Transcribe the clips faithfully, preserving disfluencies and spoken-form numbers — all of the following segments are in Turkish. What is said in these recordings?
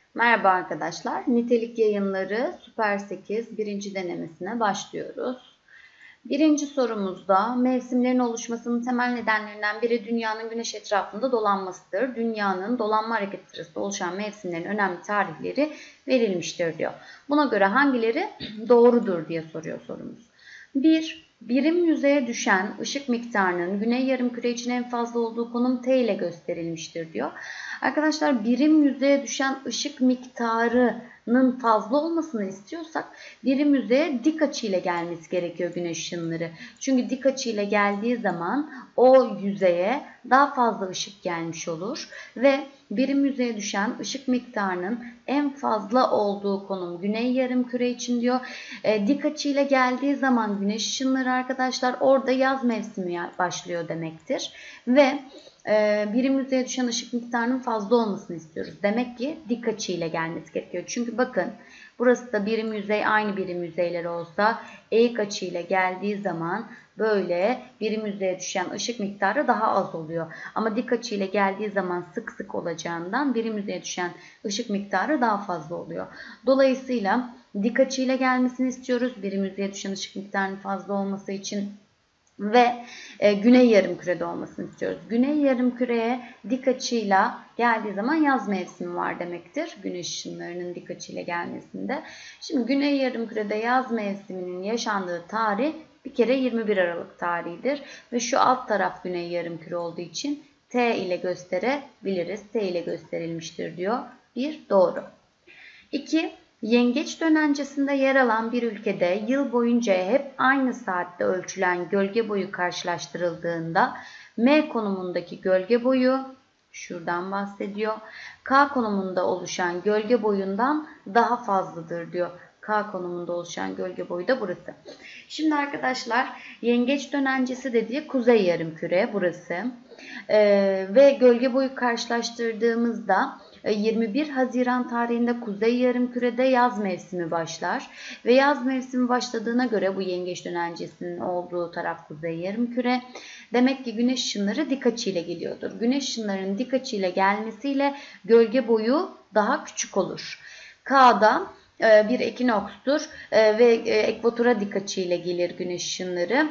Merhaba arkadaşlar. Nitelik Yayınları Süper sekiz birinci denemesine başlıyoruz. Birinci sorumuzda mevsimlerin oluşmasının temel nedenlerinden biri dünyanın güneş etrafında dolanmasıdır. Dünyanın dolanma hareketi sırasında oluşan mevsimlerin önemli tarihleri verilmiştir diyor. Buna göre hangileri doğrudur diye soruyor sorumuz. bir. Birim yüzeye düşen ışık miktarının güney yarımküre için en fazla olduğu konum T ile gösterilmiştir diyor. Arkadaşlar birim yüzeye düşen ışık miktarının fazla olmasını istiyorsak birim yüzeye dik açı ile gelmesi gerekiyor güneş ışınları. Çünkü dik açı ile geldiği zaman o yüzeye daha fazla ışık gelmiş olur ve birim yüzeye düşen ışık miktarının en fazla olduğu konum güney yarımküre için diyor. E, dik açı ile geldiği zaman güneş ışınları arkadaşlar orada yaz mevsimi başlıyor demektir. Ve e, birim yüzeye düşen ışık miktarının fazla olmasını istiyoruz. Demek ki dik açı ile gelmesi gerekiyor. Çünkü bakın burası da birim yüzey aynı birim yüzeyleri olsa eğik açı ile geldiği zaman böyle birim yüzeye düşen ışık miktarı daha az oluyor. Ama dik açı ile geldiği zaman sık sık olacağından birim yüzeye düşen ışık miktarı daha fazla oluyor. Dolayısıyla dik açı ile gelmesini istiyoruz. Birim yüzeye düşen ışık miktarının fazla olması için ve e, güney yarımkürede olmasını istiyoruz. Güney yarımküreye dik açıyla geldiği zaman yaz mevsimi var demektir. Güneş ışınlarının dik açıyla gelmesinde. Şimdi güney yarımkürede yaz mevsiminin yaşandığı tarih bir kere yirmi bir Aralık tarihidir. Ve şu alt taraf güney yarımküre olduğu için T ile gösterebiliriz. T ile gösterilmiştir diyor. Bir, doğru. İki, yengeç dönencesinde yer alan bir ülkede yıl boyunca hep aynı saatte ölçülen gölge boyu karşılaştırıldığında M konumundaki gölge boyu, şuradan bahsediyor, K konumunda oluşan gölge boyundan daha fazladır diyor. K konumunda oluşan gölge boyu da burası. Şimdi arkadaşlar yengeç dönencesi dediği kuzey yarımküre burası. Ee, ve gölge boyu karşılaştırdığımızda yirmi bir Haziran tarihinde kuzey yarımkürede yaz mevsimi başlar. Ve yaz mevsimi başladığına göre bu yengeç dönencesinin olduğu taraf kuzey yarımküre. Demek ki güneş ışınları dik açı ile geliyordur. Güneş ışınlarının dik açı ile gelmesiyle gölge boyu daha küçük olur. K'da bir ekinokstur ve ekvatora dik açı ile gelir güneş ışınları.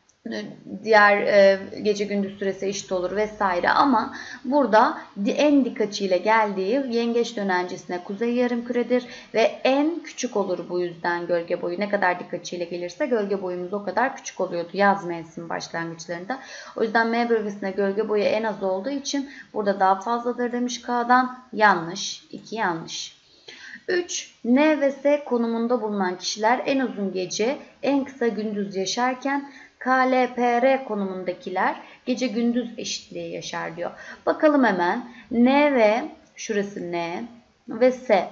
Diğer e, gece gündüz süresi eşit olur vesaire ama burada en dik açıyla geldiği yengeç dönencesine kuzey yarımküredir ve en küçük olur bu yüzden gölge boyu. Ne kadar dik açıyla gelirse gölge boyumuz o kadar küçük oluyordu yaz mevsim başlangıçlarında. O yüzden M bölgesinde gölge boyu en az olduğu için burada daha fazladır demiş K'dan. Yanlış. iki yanlış. üç. N ve S konumunda bulunan kişiler en uzun gece, en kısa gündüz yaşarken K L P R konumundakiler gece gündüz eşitliği yaşar diyor. Bakalım hemen N ve şurası N ve S.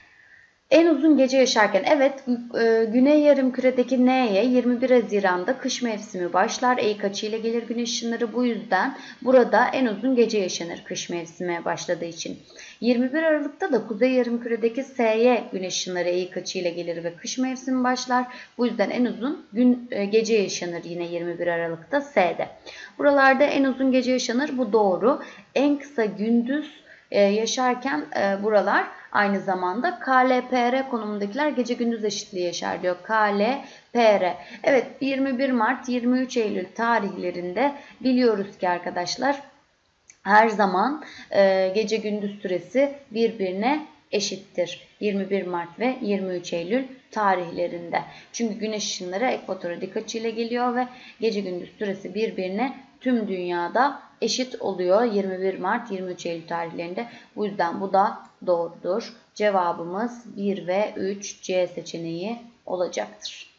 En uzun gece yaşarken evet e, güney yarımküredeki N'ye yirmi bir Haziran'da kış mevsimi başlar. Eğik açıyla gelir güneş ışınları bu yüzden burada en uzun gece yaşanır kış mevsimi başladığı için. yirmi bir Aralık'ta da kuzey yarımküredeki S'ye güneş ışınları eğik açıyla gelir ve kış mevsimi başlar. Bu yüzden en uzun gün e, gece yaşanır yine yirmi bir Aralık'ta S'de. Buralarda en uzun gece yaşanır bu doğru. En kısa gündüz e, yaşarken e, buralar aynı zamanda K L P R konumundakiler gece gündüz eşitliği yaşar diyor. K L P R. Evet yirmi bir Mart yirmi üç Eylül tarihlerinde biliyoruz ki arkadaşlar her zaman e, gece gündüz süresi birbirine eşittir. yirmi bir Mart ve yirmi üç Eylül tarihlerinde. Çünkü güneş ışınları ekvatora dik açıyla geliyor ve gece gündüz süresi birbirine tüm dünyada eşit oluyor yirmi bir Mart yirmi üç Eylül tarihlerinde. Bu yüzden bu da doğrudur. Cevabımız bir ve üç C seçeneği olacaktır.